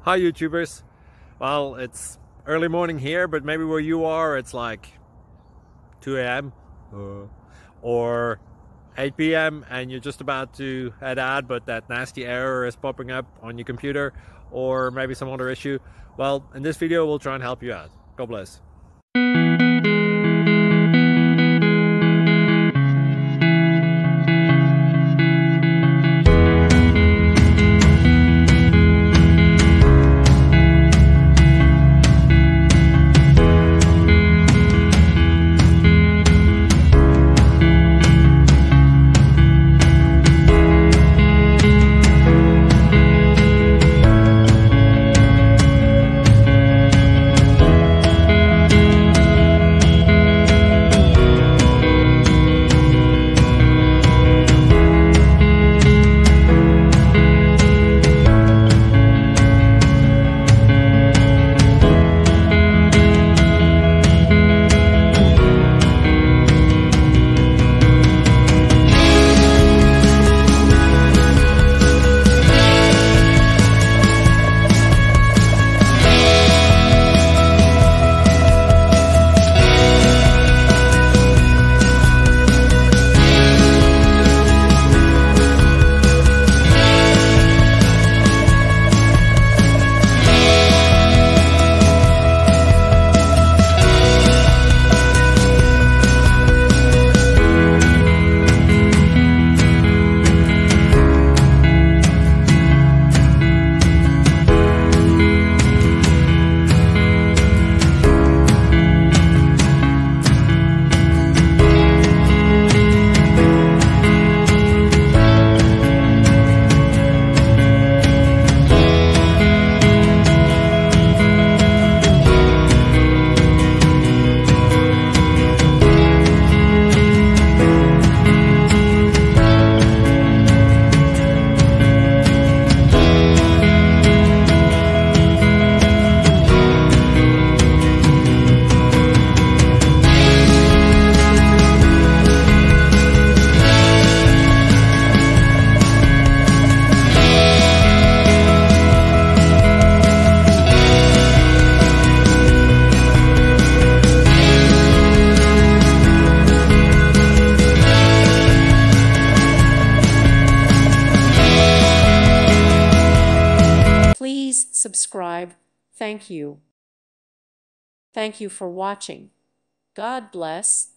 Hi YouTubers. Well, it's early morning here, but maybe where you are it's like 2 a.m. or 8 p.m. and you're just about to head out, but that nasty error is popping up on your computer, or maybe some other issue. Well, in this video we'll try and help you out. God bless. Please subscribe. Thank you. Thank you for watching. God bless.